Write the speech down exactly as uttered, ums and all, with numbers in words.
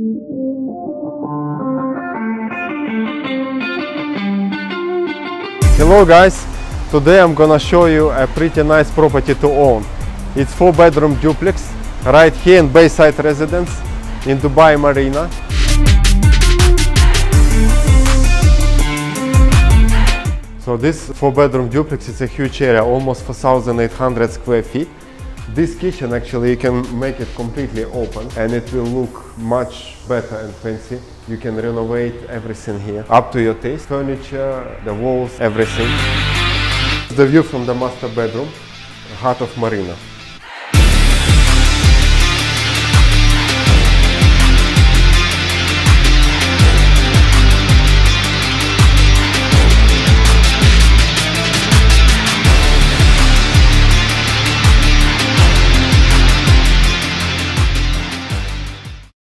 Hello guys, today I'm gonna show you a pretty nice property to own. It's four bedroom duplex right here in Bayside Residence in Dubai Marina. So this four bedroom duplex is a huge area, almost four thousand eight hundred square feet. This kitchen actually you can make it completely open and it will look much better and fancy. You can renovate everything here up to your taste. Furniture, the walls, everything. The view from the master bedroom, heart of Marina.